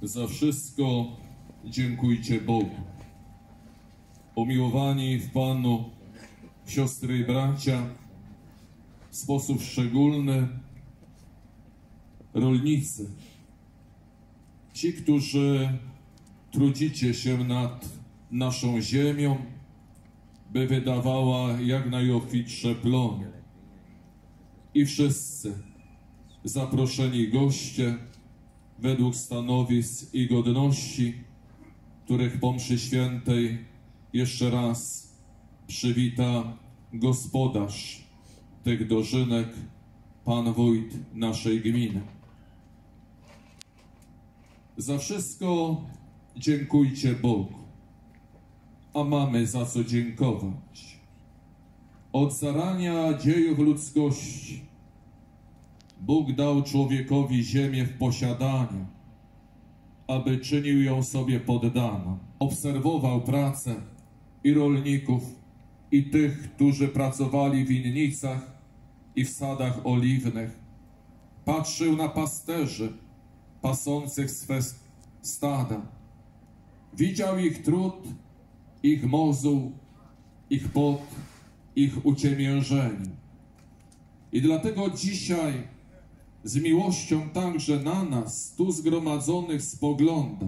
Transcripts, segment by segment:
Za wszystko dziękujcie Bogu. Umiłowani w Panu siostry i bracia, w sposób szczególny rolnicy, ci, którzy trudzicie się nad naszą ziemią, by wydawała jak najobfitsze plony. I wszyscy zaproszeni goście według stanowisk i godności, których po mszy świętej jeszcze raz przywita gospodarz tych dożynek, pan wójt naszej gminy. Za wszystko dziękujcie Bogu, a mamy za co dziękować. Od zarania dziejów ludzkości Bóg dał człowiekowi ziemię w posiadaniu, aby czynił ją sobie poddaną. Obserwował pracę i rolników, i tych, którzy pracowali w winnicach i w sadach oliwnych. Patrzył na pasterzy pasących swe stada. Widział ich trud, ich mozuł, ich pot, ich uciemiężenie. I dlatego dzisiaj z miłością także na nas, tu zgromadzonych, spogląda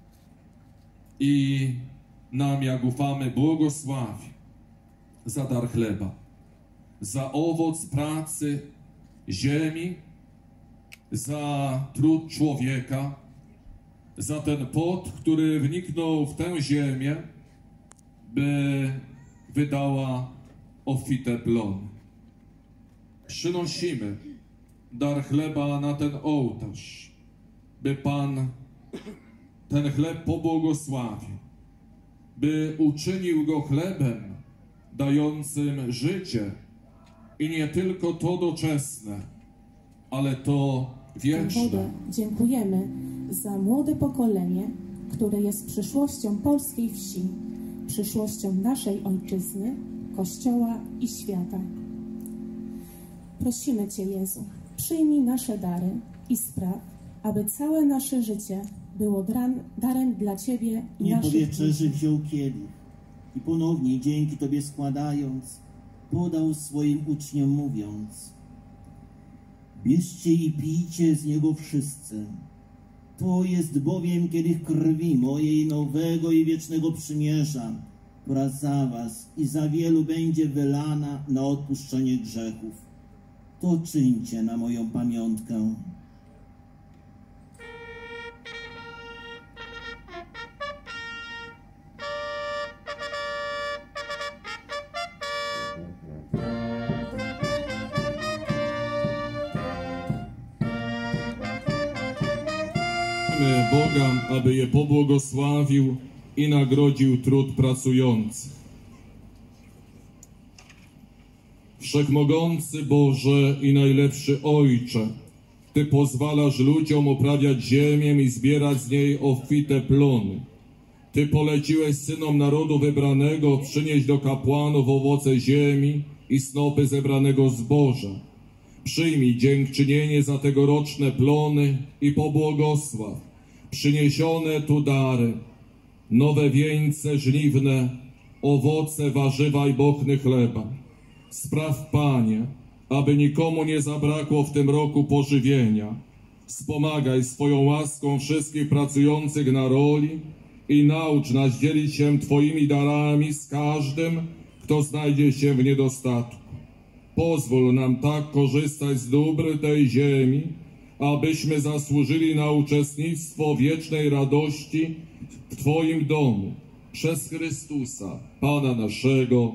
i nam, jak ufamy, błogosławi za dar chleba, za owoc pracy ziemi, za trud człowieka, za ten pot, który wniknął w tę ziemię, by wydała obfite plony. Przynosimy dar chleba na ten ołtarz, by Pan ten chleb pobłogosławił, by uczynił go chlebem dającym życie i nie tylko to doczesne, ale to wieczne. Dziękujemy za młode pokolenie, które jest przyszłością polskiej wsi, przyszłością naszej ojczyzny, Kościoła i świata. Prosimy Cię, Jezu, przyjmij nasze dary i spraw, aby całe nasze życie było darem dla Ciebie i Nie naszych po wieczerzy wziął kielich i ponownie dzięki Tobie składając, podał swoim uczniom mówiąc: bierzcie i pijcie z niego wszyscy. To jest bowiem kielich krwi mojej nowego i wiecznego przymierza, która za was i za wielu będzie wylana na odpuszczenie grzechów. To czyńcie na moją pamiątkę. Boga, aby je pobłogosławił i nagrodził trud pracujący. Wszechmogący Boże i najlepszy Ojcze, Ty pozwalasz ludziom uprawiać ziemię i zbierać z niej obfite plony. Ty poleciłeś synom narodu wybranego przynieść do kapłanów owoce ziemi i snopy zebranego zboża. Przyjmij dziękczynienie za tegoroczne plony i pobłogosław przyniesione tu dary, nowe wieńce żniwne, owoce, warzywa i bochny chleba. Spraw, Panie, aby nikomu nie zabrakło w tym roku pożywienia. Wspomagaj swoją łaską wszystkich pracujących na roli i naucz nas dzielić się Twoimi darami z każdym, kto znajdzie się w niedostatku. Pozwól nam tak korzystać z dóbr tej ziemi, abyśmy zasłużyli na uczestnictwo wiecznej radości w Twoim domu, przez Chrystusa, Pana naszego.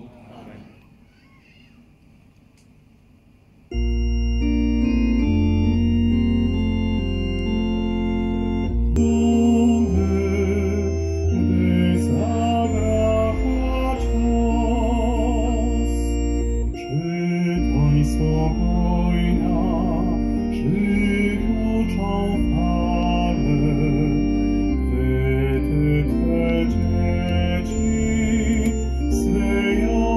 Dzieci swe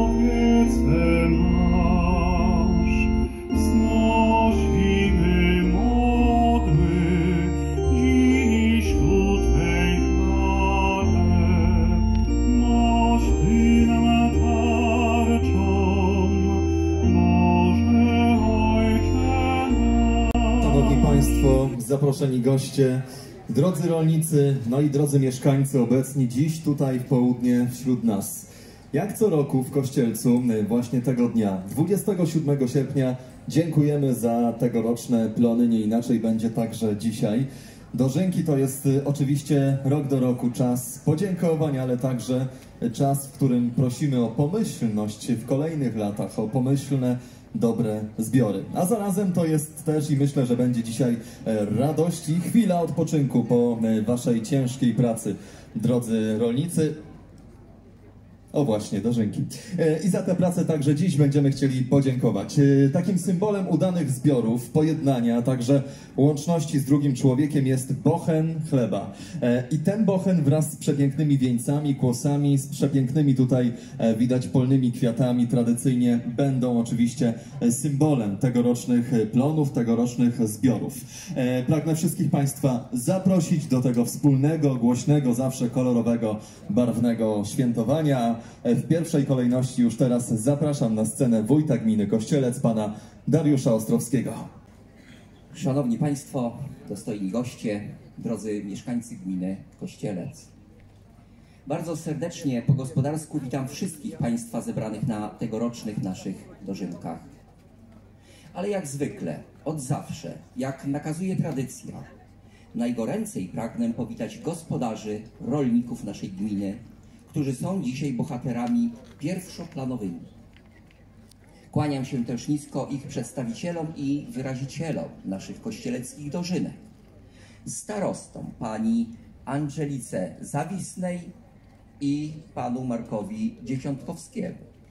Państwo, zaproszeni goście, drodzy rolnicy, no i drodzy mieszkańcy obecni dziś tutaj w południe wśród nas. Jak co roku w Kościelcu, właśnie tego dnia, 27 sierpnia, dziękujemy za tegoroczne plony, nie inaczej będzie także dzisiaj. Dożynki to jest oczywiście rok do roku czas podziękowań, ale także czas, w którym prosimy o pomyślność w kolejnych latach, o pomyślne, dobre zbiory. A zarazem to jest też, i myślę, że będzie dzisiaj radość i chwila odpoczynku po waszej ciężkiej pracy, drodzy rolnicy. O właśnie, dożynki. I za tę pracę także dziś będziemy chcieli podziękować. Takim symbolem udanych zbiorów, pojednania, a także łączności z drugim człowiekiem jest bochen chleba. I ten bochen wraz z przepięknymi wieńcami, kłosami, z przepięknymi tutaj widać polnymi kwiatami tradycyjnie będą oczywiście symbolem tegorocznych plonów, tegorocznych zbiorów. Pragnę wszystkich Państwa zaprosić do tego wspólnego, głośnego, zawsze kolorowego, barwnego świętowania. W pierwszej kolejności już teraz zapraszam na scenę wójta gminy Kościelec, pana Dariusza Ostrowskiego. Szanowni Państwo, dostojni goście, drodzy mieszkańcy gminy Kościelec. Bardzo serdecznie po gospodarsku witam wszystkich Państwa zebranych na tegorocznych naszych dożynkach. Ale jak zwykle, od zawsze, jak nakazuje tradycja, najgoręcej pragnę powitać gospodarzy, rolników naszej gminy, którzy są dzisiaj bohaterami pierwszoplanowymi. Kłaniam się też nisko ich przedstawicielom i wyrazicielom naszych kościeleckich dożynek, starostom pani Angelice Zawisnej i panu Markowi Dzieciątkowskiemu.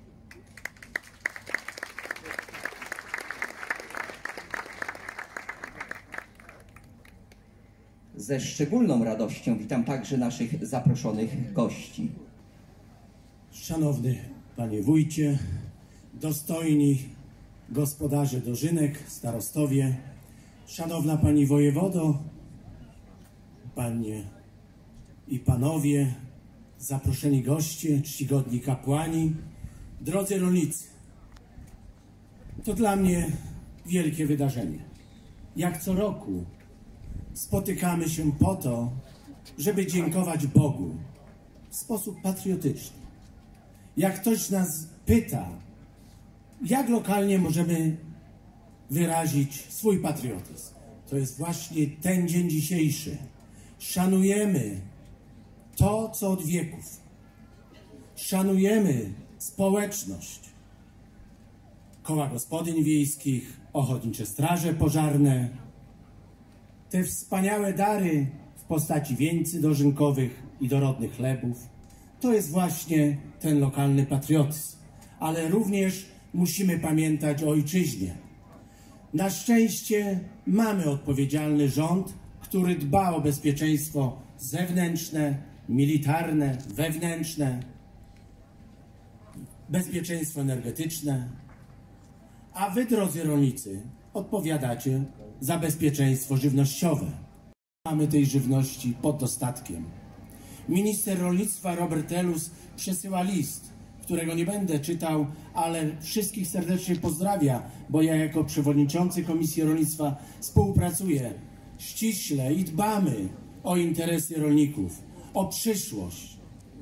Ze szczególną radością witam także naszych zaproszonych gości. Szanowny Panie Wójcie, dostojni gospodarze dożynek, starostowie, Szanowna Pani Wojewodo, Panie i Panowie, zaproszeni goście, czcigodni kapłani, drodzy rolnicy. To dla mnie wielkie wydarzenie. Jak co roku spotykamy się po to, żeby dziękować Bogu w sposób patriotyczny. Jak ktoś nas pyta, jak lokalnie możemy wyrazić swój patriotyzm, to jest właśnie ten dzień dzisiejszy. Szanujemy to, co od wieków. Szanujemy społeczność. Koła gospodyń wiejskich, ochotnicze straże pożarne, te wspaniałe dary w postaci wieńcy dożynkowych i dorodnych chlebów. To jest właśnie ten lokalny patriotyzm. Ale również musimy pamiętać o ojczyźnie. Na szczęście mamy odpowiedzialny rząd, który dba o bezpieczeństwo zewnętrzne, militarne, wewnętrzne, bezpieczeństwo energetyczne. A wy, drodzy rolnicy, odpowiadacie za bezpieczeństwo żywnościowe. Mamy tej żywności pod dostatkiem. Minister rolnictwa Robert Telus przesyła list, którego nie będę czytał, ale wszystkich serdecznie pozdrawia, bo ja jako przewodniczący Komisji Rolnictwa współpracuję ściśle i dbamy o interesy rolników, o przyszłość.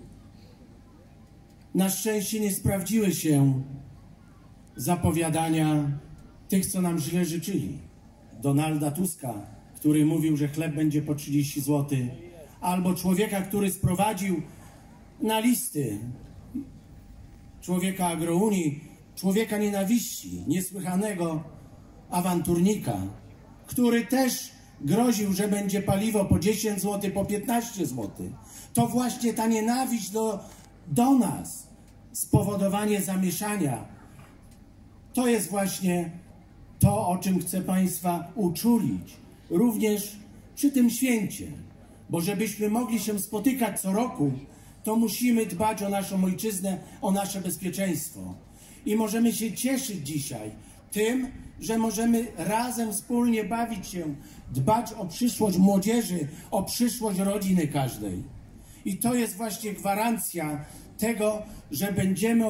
Na szczęście nie sprawdziły się zapowiadania tych, co nam źle życzyli. Donalda Tuska, który mówił, że chleb będzie po 30 zł, albo człowieka, który sprowadził na listy człowieka agrounii, człowieka nienawiści, niesłychanego awanturnika, który też groził, że będzie paliwo po 10 zł, po 15 zł. To właśnie ta nienawiść do nas, spowodowanie zamieszania, to jest właśnie to, o czym chcę Państwa uczulić, również przy tym święcie. Bo żebyśmy mogli się spotykać co roku, to musimy dbać o naszą ojczyznę, o nasze bezpieczeństwo. I możemy się cieszyć dzisiaj tym, że możemy razem, wspólnie bawić się, dbać o przyszłość młodzieży, o przyszłość rodziny każdej. I to jest właśnie gwarancja tego, że będziemy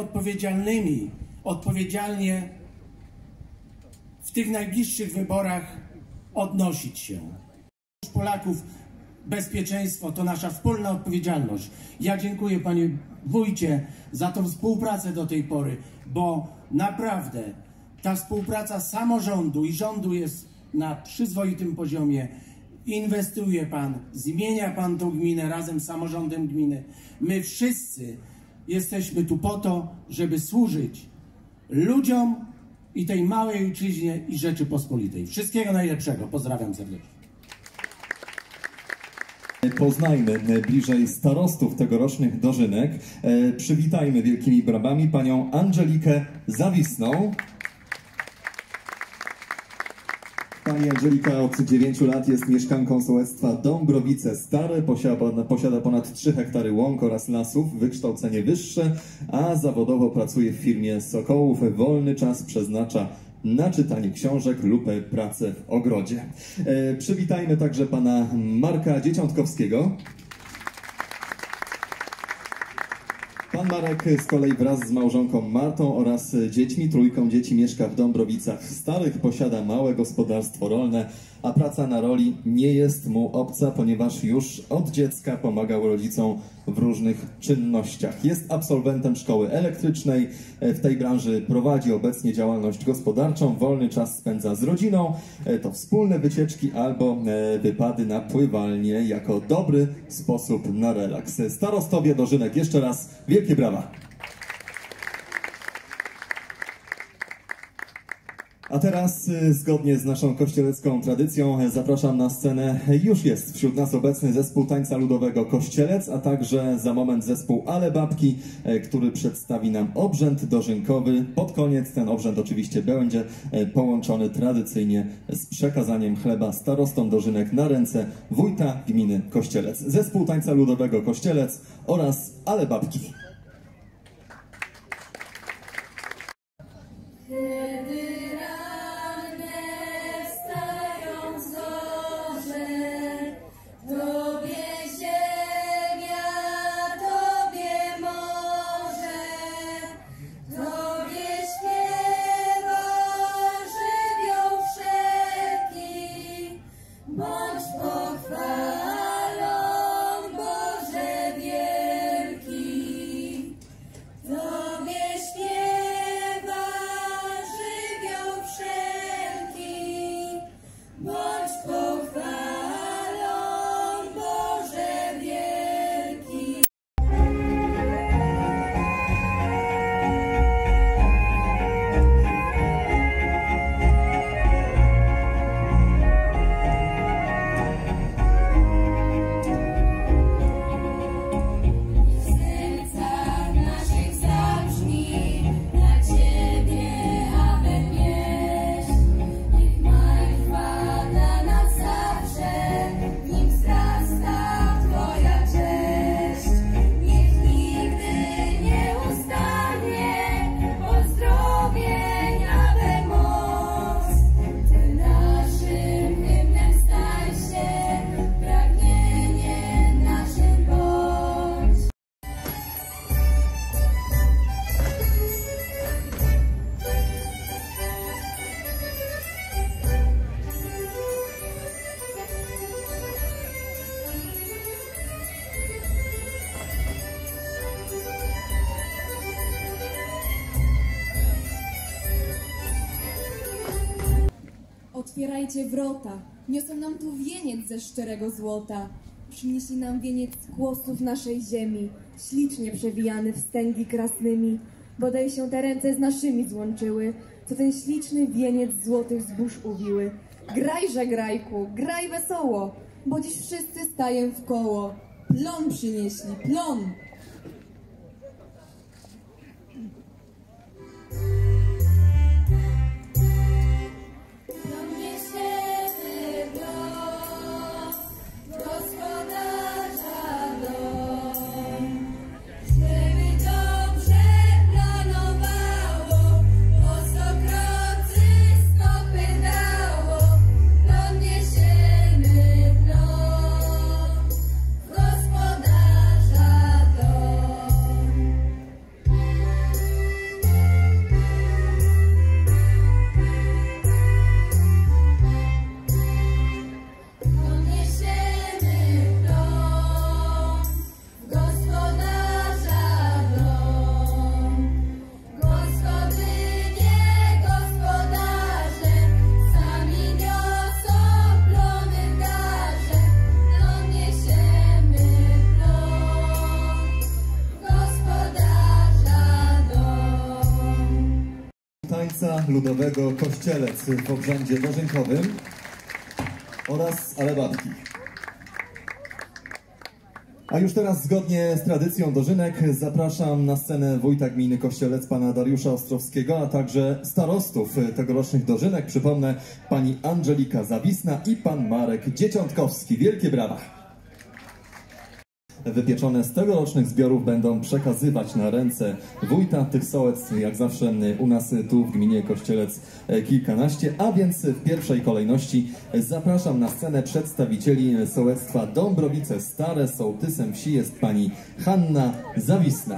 odpowiedzialnie w tych najbliższych wyborach odnosić się. Polaków bezpieczeństwo to nasza wspólna odpowiedzialność. Ja dziękuję panie wójcie za tą współpracę do tej pory, bo naprawdę ta współpraca samorządu i rządu jest na przyzwoitym poziomie. Inwestuje pan, zmienia pan tą gminę razem z samorządem gminy. My wszyscy jesteśmy tu po to, żeby służyć ludziom i tej małej ojczyźnie i Rzeczypospolitej. Wszystkiego najlepszego. Pozdrawiam serdecznie. Poznajmy bliżej starostów tegorocznych dożynek. Przywitajmy wielkimi brawami panią Angelikę Zawisną. Pani Angelika od 9 lat jest mieszkanką sołectwa Dąbrowice Stare, posiada ponad 3 hektary łąk oraz lasów, wykształcenie wyższe, a zawodowo pracuje w firmie Sokołów. Wolny czas przeznacza na czytanie książek lub pracę w ogrodzie. Przywitajmy także pana Marka Dzieciątkowskiego. Pan Marek z kolei wraz z małżonką Martą oraz dziećmi, 3 dzieci, mieszka w Dąbrowicach Starych, posiada małe gospodarstwo rolne, a praca na roli nie jest mu obca, ponieważ już od dziecka pomagał rodzicom w różnych czynnościach. Jest absolwentem szkoły elektrycznej, w tej branży prowadzi obecnie działalność gospodarczą, wolny czas spędza z rodziną, to wspólne wycieczki albo wypady na pływalnię jako dobry sposób na relaks. Starostowie dożynek, jeszcze raz wielkie brawa! A teraz, zgodnie z naszą kościelecką tradycją, zapraszam na scenę, już jest wśród nas obecny zespół tańca ludowego Kościelec, a także za moment zespół Ale Babki, który przedstawi nam obrzęd dożynkowy. Pod koniec ten obrzęd oczywiście będzie połączony tradycyjnie z przekazaniem chleba starostom dożynek na ręce wójta gminy Kościelec. Zespół tańca ludowego Kościelec oraz Ale Babki. Otwierajcie wrota, niosą nam tu wieniec ze szczerego złota. Przynieśli nam wieniec głosów naszej ziemi, ślicznie przewijany wstęgi krasnymi. Bodaj się te ręce z naszymi złączyły, co ten śliczny wieniec złotych zbóż uwiły. Grajże, grajku, graj wesoło, bo dziś wszyscy stają w koło. Plon przynieśli, plon! Gospodarza Ludowego Kościelec w obrzędzie dożynkowym oraz Alebabki. A już teraz zgodnie z tradycją dożynek zapraszam na scenę wójta gminy Kościelec pana Dariusza Ostrowskiego, a także starostów tegorocznych dożynek. Przypomnę, pani Angelika Zawisna i pan Marek Dzieciątkowski. Wielkie brawa! Wypieczone z tegorocznych zbiorów będą przekazywać na ręce wójta tych sołectw, jak zawsze u nas tu w gminie Kościelec kilkanaście, a więc w pierwszej kolejności zapraszam na scenę przedstawicieli sołectwa Dąbrowice Stare. Sołtysem wsi jest pani Hanna Zawisna.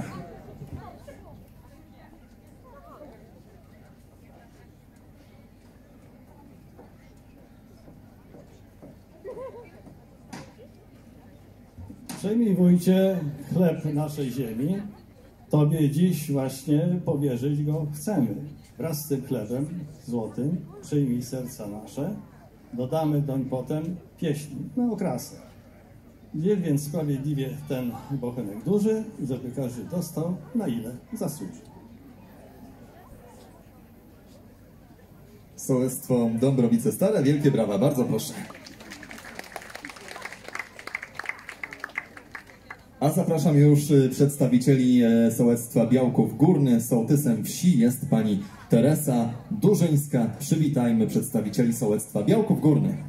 Przyjmij, wójcie, chleb naszej ziemi. Tobie dziś właśnie powierzyć go chcemy. Wraz z tym chlebem złotym przyjmij serca nasze. Dodamy doń potem pieśni na okrasę. Dziel więc sprawiedliwie ten bochenek duży, żeby każdy dostał, na ile zasłuży. Sołectwo Dąbrowice Stare. Wielkie brawa, bardzo proszę. A zapraszam już przedstawicieli sołectwa Białków Górny. Sołtysem wsi jest pani Teresa Durzyńska. Przywitajmy przedstawicieli sołectwa Białków Górny.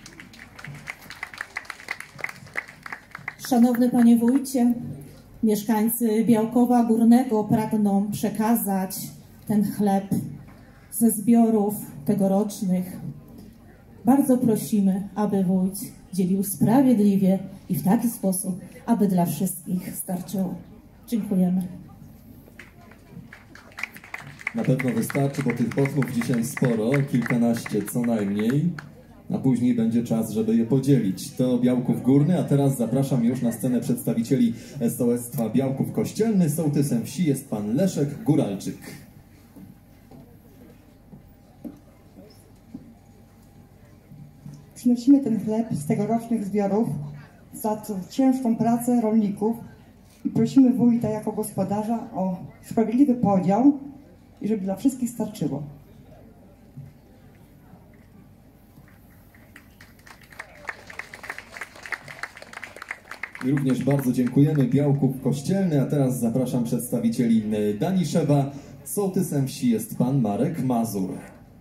Szanowny panie wójcie, mieszkańcy Białkowa Górnego pragną przekazać ten chleb ze zbiorów tegorocznych. Bardzo prosimy, aby wójt dzielił sprawiedliwie i w taki sposób, aby dla wszystkich starczyło. Dziękujemy. Na pewno wystarczy, bo tych bochnów dzisiaj sporo, kilkanaście co najmniej, a później będzie czas, żeby je podzielić. To Białków Górny, a teraz zapraszam już na scenę przedstawicieli sołectwa Białków Kościelny. Sołtysem wsi jest pan Leszek Góralczyk. Przynosimy ten chleb z tegorocznych zbiorów za ciężką pracę rolników i prosimy wójta jako gospodarza o sprawiedliwy podział i żeby dla wszystkich starczyło. I również bardzo dziękujemy Białków Kościelny, a teraz zapraszam przedstawicieli Daniszewa. Sołtysem wsi jest pan Marek Mazur.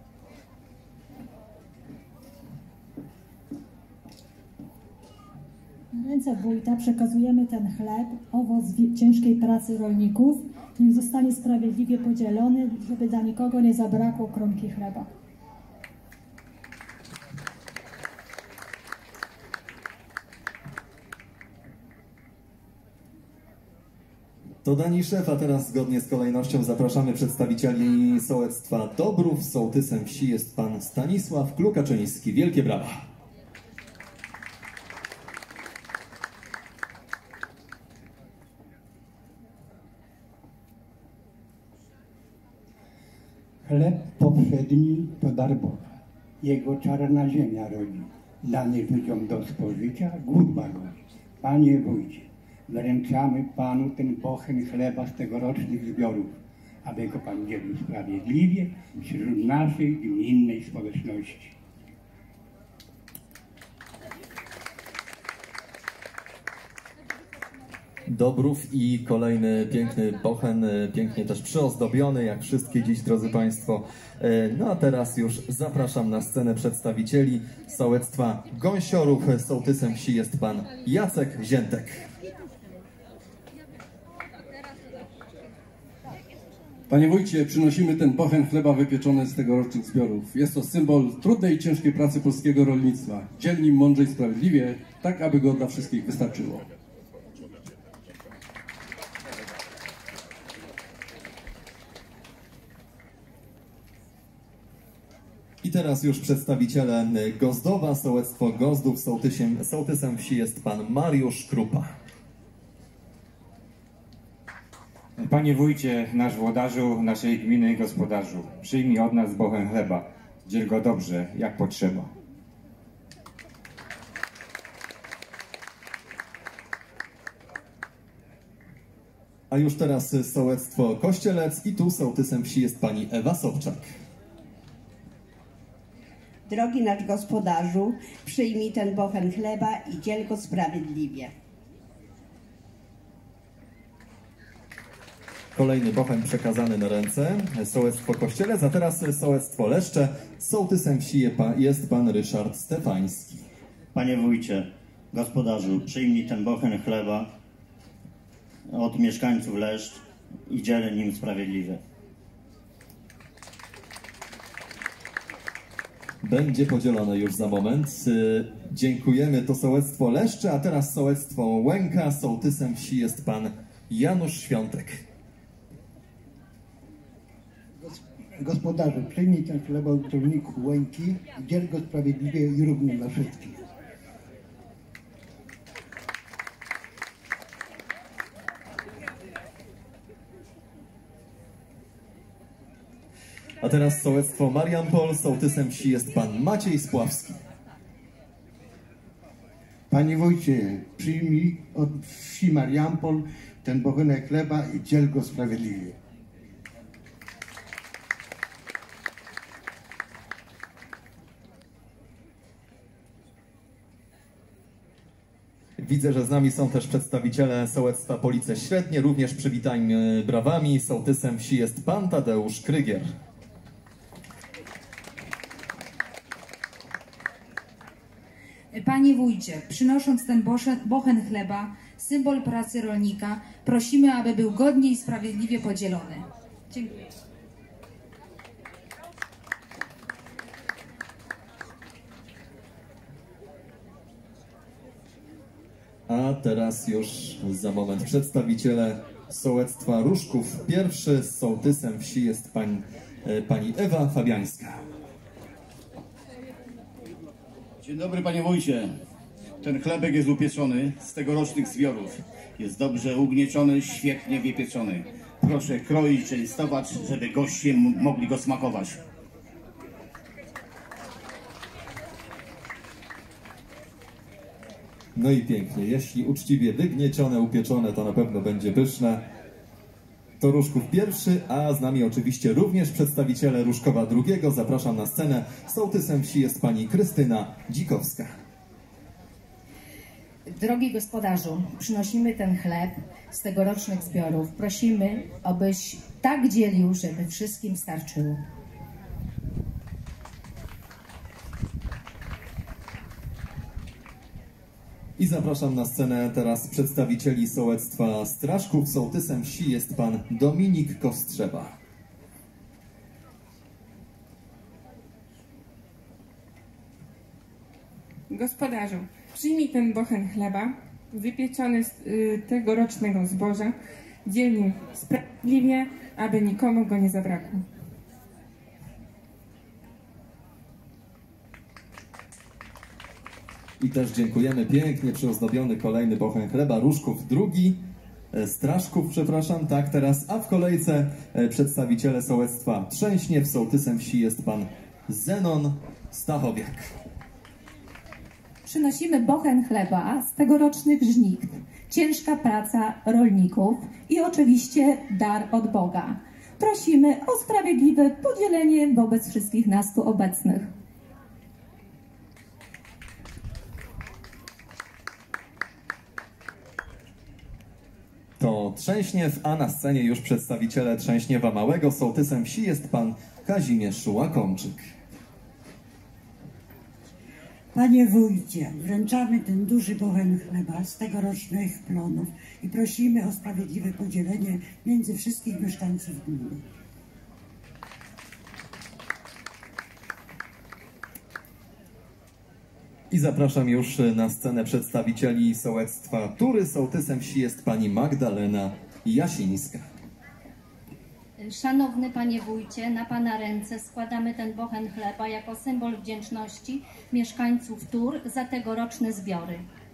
Na ręce wójta przekazujemy ten chleb, owoc ciężkiej pracy rolników. Niech zostanie sprawiedliwie podzielony, żeby dla nikogo nie zabrakło kromki chleba. To Daniszew, a teraz zgodnie z kolejnością zapraszamy przedstawicieli sołectwa Dobrów. Sołtysem wsi jest pan Stanisław Klukaczyński. Wielkie brawa! Chleb powszedni to dar Boga, Jego czarna ziemia rodzi, dany ludziom do spożycia, głód łagodzi. Panie wójcie, wręczamy Panu ten bochen chleba z tegorocznych zbiorów, aby go Pan dzielił sprawiedliwie wśród naszej gminnej społeczności. Dobrów i kolejny piękny bochen, pięknie też przyozdobiony, jak wszystkie dziś, drodzy Państwo. No a teraz już zapraszam na scenę przedstawicieli sołectwa Gąsiorów. Sołtysem wsi jest pan Jacek Ziętek. Panie wójcie, przynosimy ten bochen chleba wypieczony z tegorocznych zbiorów. Jest to symbol trudnej i ciężkiej pracy polskiego rolnictwa. Dzielni, mądrze i sprawiedliwie, tak aby go dla wszystkich wystarczyło. I teraz już przedstawiciele Gozdowa, sołectwo Gozdów. Sołtysem wsi jest pan Mariusz Krupa. Panie wójcie, nasz włodarzu, naszej gminy i gospodarzu, przyjmij od nas bochen chleba. Dziel go dobrze, jak potrzeba. A już teraz sołectwo Kościelec i tu sołtysem wsi jest pani Ewa Sobczak. Drogi nasz gospodarzu, przyjmij ten bochen chleba i dziel go sprawiedliwie. Kolejny bochen przekazany na ręce, sołectwo Kościelec, a teraz sołectwo Leszcze. Sołtysem wsi jest pan Ryszard Stefański. Panie wójcie, gospodarzu, przyjmij ten bochen chleba od mieszkańców Leszcz i dziel nim sprawiedliwie. Będzie podzielone już za moment. Dziękujemy, to sołectwo Leszcze, a teraz sołectwo Łęka. Sołtysem wsi jest pan Janusz Świątek. Gospodarzu, przyjmij ten chleb od rolników Łęki i dziel go sprawiedliwie i równo dla wszystkich. A teraz sołectwo Mariampol. Sołtysem wsi jest pan Maciej Spławski. Panie wójcie, przyjmij od wsi Mariampol ten bochenek chleba i dziel go sprawiedliwie. Widzę, że z nami są też przedstawiciele sołectwa Police Średnie. Również przywitajmy brawami. Sołtysem wsi jest pan Tadeusz Krygier. Panie wójcie, przynosząc ten bochen chleba, symbol pracy rolnika, prosimy, aby był godnie i sprawiedliwie podzielony. Dziękuję. A teraz już za moment przedstawiciele sołectwa Różków. Pierwszy z sołtysem wsi jest pani Ewa Fabiańska. Dzień dobry, panie wójcie. Ten chlebek jest upieczony z tegorocznych zbiorów. Jest dobrze ugnieciony, świetnie wypieczony. Proszę kroić, częstować, żeby goście mogli go smakować. No i pięknie. Jeśli uczciwie wygniecione, upieczone, to na pewno będzie pyszne. To Różków pierwszy, a z nami oczywiście również przedstawiciele Różkowa drugiego. Zapraszam na scenę. Sołtysem wsi jest pani Krystyna Dzikowska. Drogi gospodarzu, przynosimy ten chleb z tegorocznych zbiorów. Prosimy, abyś tak dzielił, żeby wszystkim starczyło. I zapraszam na scenę teraz przedstawicieli sołectwa Straszków. Sołtysem wsi jest pan Dominik Kostrzewa. Gospodarzu, przyjmij ten bochen chleba, wypieczony z tegorocznego zboża, dziel nim sprawiedliwie, aby nikomu go nie zabrakło. I też dziękujemy. Pięknie przyozdobiony kolejny bochen chleba. Różków drugi, Straszków, przepraszam, tak teraz. A w kolejce przedstawiciele sołectwa Trzęśniew. Sołtysem wsi jest pan Zenon Stachowiak. Przynosimy bochen chleba z tegorocznych żniw. Ciężka praca rolników i oczywiście dar od Boga. Prosimy o sprawiedliwe podzielenie wobec wszystkich nas tu obecnych. To Trzęśniew, a na scenie już przedstawiciele Trzęśniewa Małego. Sołtysem wsi jest pan Kazimierz Łakomczyk. Panie wójcie, wręczamy ten duży bochen chleba z tegorocznych plonów i prosimy o sprawiedliwe podzielenie między wszystkich mieszkańców gminy. I zapraszam już na scenę przedstawicieli sołectwa Tury. Sołtysem wsi jest pani Magdalena Jasińska. Szanowny panie wójcie, na pana ręce składamy ten bochen chleba jako symbol wdzięczności mieszkańców Tur za tegoroczne zbiory.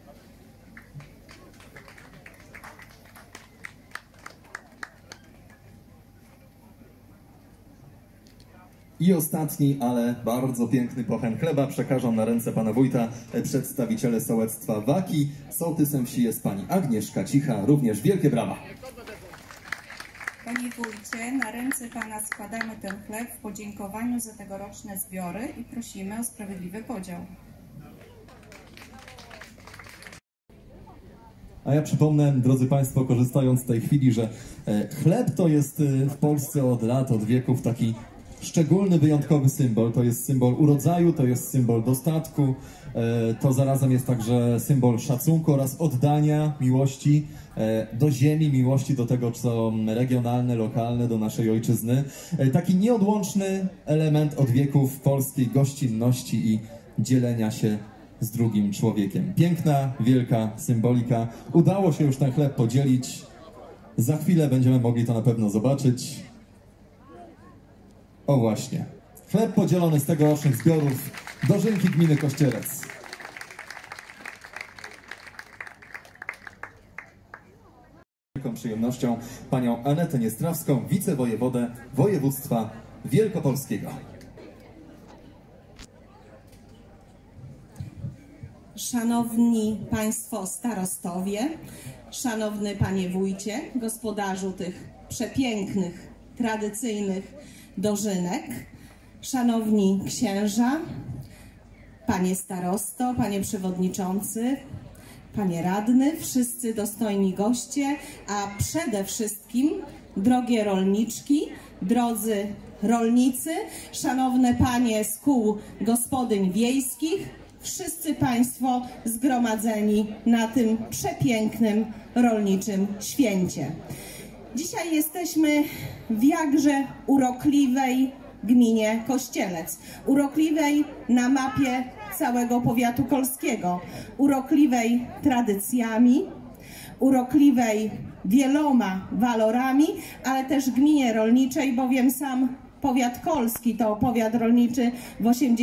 I ostatni, ale bardzo piękny bochen chleba przekażą na ręce pana wójta przedstawiciele sołectwa Waki. Sołtysem wsi jest pani Agnieszka Cicha. Również wielkie brawa. Panie wójcie, na ręce Pana składamy ten chleb w podziękowaniu za tegoroczne zbiory i prosimy o sprawiedliwy podział. A ja przypomnę, drodzy Państwo, korzystając z tej chwili, że chleb to jest w Polsce od lat, od wieków taki szczególny, wyjątkowy symbol. To jest symbol urodzaju, to jest symbol dostatku, to zarazem jest także symbol szacunku oraz oddania miłości do ziemi, miłości do tego, co regionalne, lokalne, do naszej ojczyzny. Taki nieodłączny element od wieków polskiej gościnności i dzielenia się z drugim człowiekiem. Piękna, wielka symbolika. Udało się już ten chleb podzielić. Za chwilę będziemy mogli to na pewno zobaczyć. O właśnie. Chleb podzielony z tegorocznych zbiorów Dożynki gminy Kościelec. Z wielką przyjemnością panią Anetę Niestrawską, wicewojewodę województwa wielkopolskiego. Szanowni Państwo starostowie, szanowny Panie Wójcie, gospodarzu tych przepięknych, tradycyjnych dożynek, szanowni księża, Panie starosto, Panie przewodniczący, Panie radny, wszyscy dostojni goście, a przede wszystkim drogie rolniczki, drodzy rolnicy, szanowne Panie z kół gospodyń wiejskich, wszyscy Państwo zgromadzeni na tym przepięknym rolniczym święcie. Dzisiaj jesteśmy w jakże urokliwej gminie Kościelec, urokliwej na mapie całego powiatu kolskiego, urokliwej tradycjami, urokliwej wieloma walorami, ale też gminie rolniczej, bowiem sam powiat kolski to powiat rolniczy w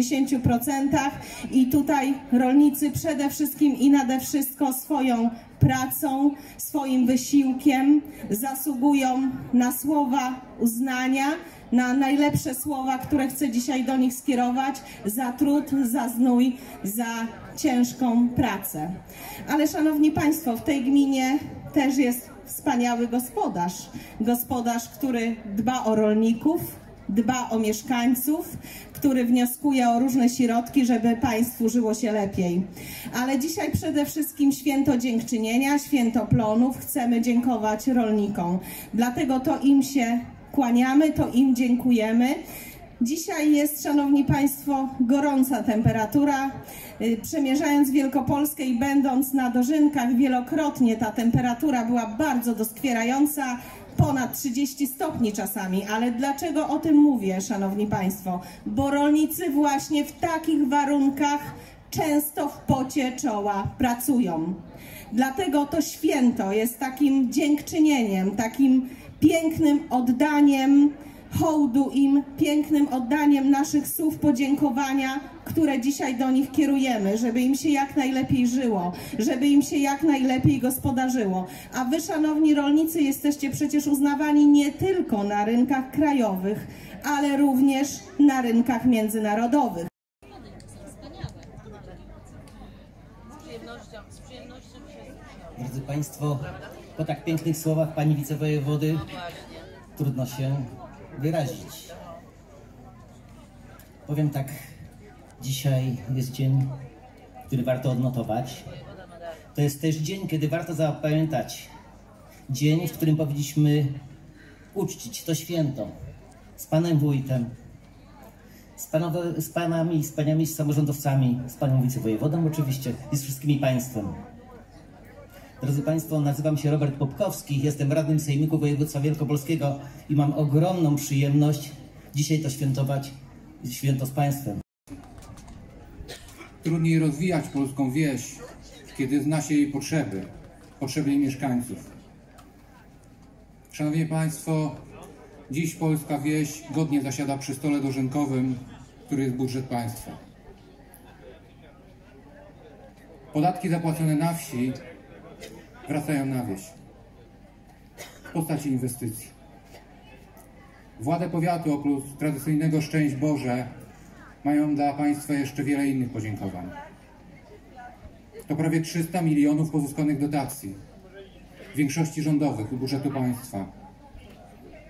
80% i tutaj rolnicy przede wszystkim i nade wszystko swoją pracą, swoim wysiłkiem zasługują na słowa uznania, na najlepsze słowa, które chcę dzisiaj do nich skierować, za trud, za znój, za ciężką pracę. Ale szanowni Państwo, w tej gminie też jest wspaniały gospodarz. Gospodarz, który dba o rolników, dba o mieszkańców, który wnioskuje o różne środki, żeby Państwu żyło się lepiej. Ale dzisiaj przede wszystkim święto dziękczynienia, święto plonów. Chcemy dziękować rolnikom. Dlatego to im się kłaniamy, to im dziękujemy. Dzisiaj jest, szanowni Państwo, gorąca temperatura. Przemierzając Wielkopolskę i będąc na dożynkach wielokrotnie ta temperatura była bardzo doskwierająca, ponad 30 stopni czasami. Ale dlaczego o tym mówię, szanowni Państwo? Bo rolnicy właśnie w takich warunkach często w pocie czoła pracują. Dlatego to święto jest takim dziękczynieniem, takim pięknym oddaniem hołdu im, pięknym oddaniem naszych słów podziękowania, które dzisiaj do nich kierujemy, żeby im się jak najlepiej żyło, żeby im się jak najlepiej gospodarzyło. A wy, szanowni rolnicy, jesteście przecież uznawani nie tylko na rynkach krajowych, ale również na rynkach międzynarodowych. Drodzy Państwo, po tak pięknych słowach Pani wicewojewody trudno się wyrazić. Powiem tak, dzisiaj jest dzień, który warto odnotować. To jest też dzień, kiedy warto zapamiętać. Dzień, w którym powinniśmy uczcić to święto z Panem Wójtem, z Panami, z Paniami, z samorządowcami, z Panią wicewojewodą oczywiście i z wszystkimi Państwem. Drodzy Państwo, nazywam się Robert Popkowski, jestem radnym Sejmiku Województwa Wielkopolskiego i mam ogromną przyjemność dzisiaj to świętować, święto z Państwem. Trudniej rozwijać polską wieś, kiedy zna się jej potrzeby jej mieszkańców. Szanowni Państwo, dziś polska wieś godnie zasiada przy stole dożynkowym, który jest budżet państwa. Podatki zapłacone na wsi wracają na wieś w postaci inwestycji. Władze powiatu oprócz tradycyjnego Szczęść Boże mają dla Państwa jeszcze wiele innych podziękowań. To prawie 300 milionów pozyskanych dotacji, w większości rządowych, z budżetu państwa.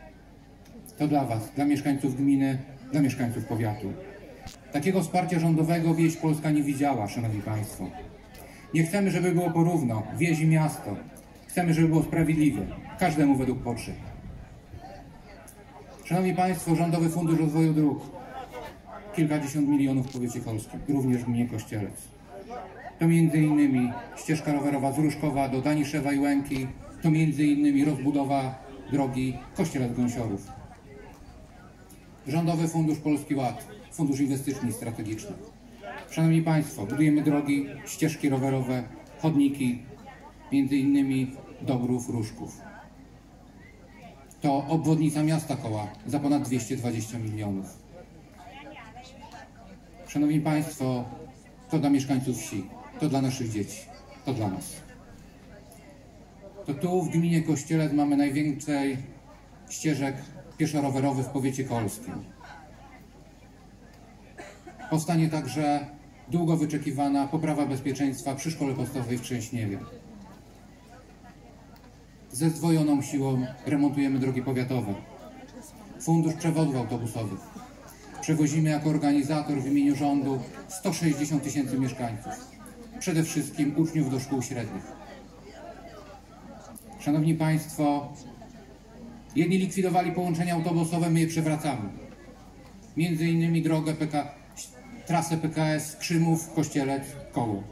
to dla Was, dla mieszkańców gminy, dla mieszkańców powiatu. Takiego wsparcia rządowego wieś polska nie widziała, Szanowni Państwo. Nie chcemy, żeby było porówno, wieś i miasto. Chcemy, żeby było sprawiedliwie, każdemu według potrzeb. Szanowni Państwo, Rządowy Fundusz Rozwoju Dróg. Kilkadziesiąt milionów w powiecie kolskim, również w gminie Kościelec. To m.in. ścieżka rowerowa z Różkowa do Daniszewa i Łęki. To m.in. rozbudowa drogi Kościelec-Gąsiorów. Rządowy Fundusz Polski Ład, Fundusz Inwestycji Strategicznych. Szanowni Państwo, budujemy drogi, ścieżki rowerowe, chodniki, m.in. Dobrów, Różków. To obwodnica miasta Koła za ponad 220 milionów. Szanowni Państwo, to dla mieszkańców wsi, to dla naszych dzieci, to dla nas. To tu w gminie Kościelec mamy najwięcej ścieżek pieszo-rowerowych w powiecie kolskim. Powstanie także długo wyczekiwana poprawa bezpieczeństwa przy szkole podstawowej w Trzęśniewie. Ze zdwojoną siłą remontujemy drogi powiatowe. Fundusz przewozów autobusowych. Przewozimy jako organizator w imieniu rządu 160 000 mieszkańców. Przede wszystkim uczniów do szkół średnich. Szanowni Państwo, jedni likwidowali połączenia autobusowe, my je przewracamy. Między innymi drogę trasę PKS Krzymów, Kościelec, Koło.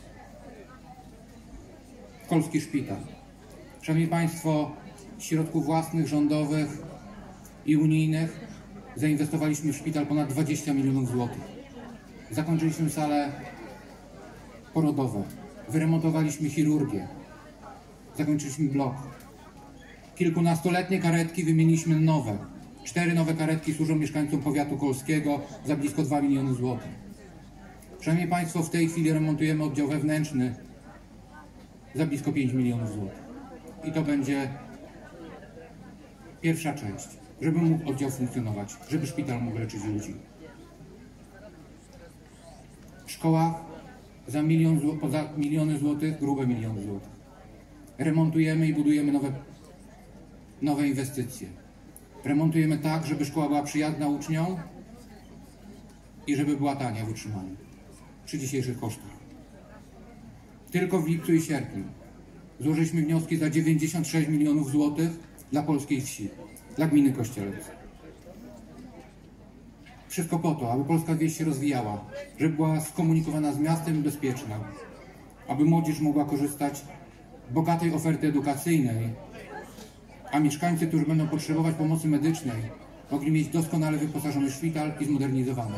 Kolski Szpital. Szanowni Państwo, z środków własnych, rządowych i unijnych zainwestowaliśmy w szpital ponad 20 milionów złotych. Zakończyliśmy sale porodowe, wyremontowaliśmy chirurgię, zakończyliśmy blok. Kilkunastoletnie karetki wymieniliśmy nowe. 4 nowe karetki służą mieszkańcom powiatu kolskiego za blisko 2 miliony złotych. Szanowni Państwo, w tej chwili remontujemy oddział wewnętrzny za blisko 5 milionów złotych. I to będzie pierwsza część, żeby mógł oddział funkcjonować, żeby szpital mógł leczyć ludzi. W szkołach za miliony złotych, grube miliony złotych. Remontujemy i budujemy nowe inwestycje. Remontujemy tak, żeby szkoła była przyjazna uczniom i żeby była tania w utrzymaniu przy dzisiejszych kosztach. Tylko w lipcu i sierpniu złożyliśmy wnioski za 96 milionów złotych dla polskiej wsi, dla gminy Kościelec. Wszystko po to, aby polska wieś się rozwijała, żeby była skomunikowana z miastem i bezpieczna, aby młodzież mogła korzystać z bogatej oferty edukacyjnej, a mieszkańcy, którzy będą potrzebować pomocy medycznej, mogli mieć doskonale wyposażony szpital i zmodernizowany.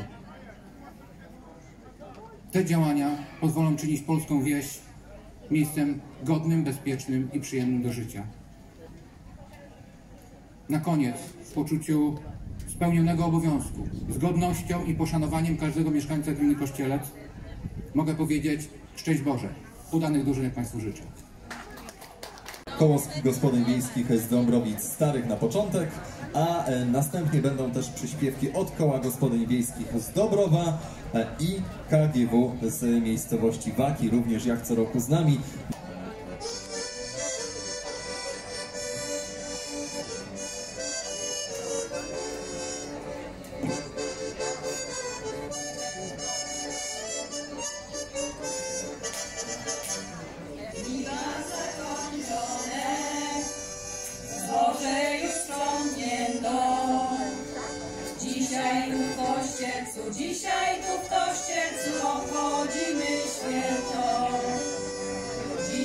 Te działania pozwolą czynić polską wieś miejscem godnym, bezpiecznym i przyjemnym do życia. Na koniec, w poczuciu spełnionego obowiązku, z godnością i poszanowaniem każdego mieszkańca gminy Kościelec, mogę powiedzieć: szczęść Boże, udanych drużynek Państwu życzę. Koło gospodyń wiejskich z Dąbrowic Starych na początek, a następnie będą też przyśpiewki od Koła Gospodyń Wiejskich z Dobrowa i KGW z miejscowości Waki, również jak co roku z nami. Dzisiaj tu w Kościelcu obchodzimy święto.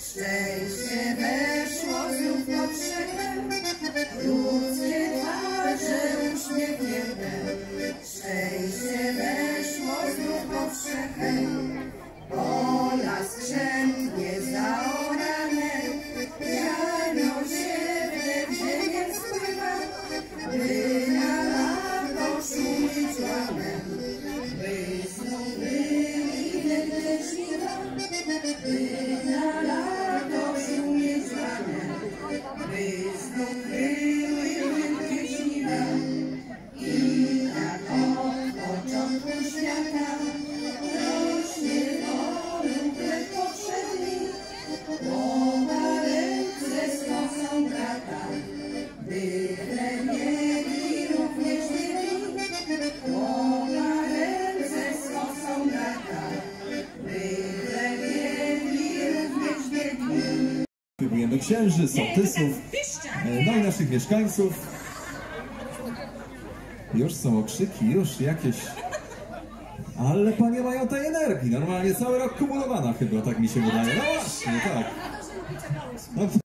Szczęście weszło znów pod szychę, ludzkie twarze uśmiechnięte. Szczęście weszło znów pod szychę, pola skrzętnie zaorane, jano ziewne w ziemię spływa, by na lato szumić łanem, by znów byli wielkie żniwa, by na lato szumieć łanem, by znów były wielkie żniwa. I tak od początku świata rośnie wolów chleb powszedni, głowa ręce z kosą brata, by chleb mieli również biedni. Głowa ręce z kosą brata, by chleb mieli również biedni. Próbujemy księży, sołtysów, no i naszych mieszkańców. Już są okrzyki, już jakieś... Ale panie mają tej energii, normalnie cały rok kumulowana chyba, tak mi się wydaje. No właśnie, tak. No,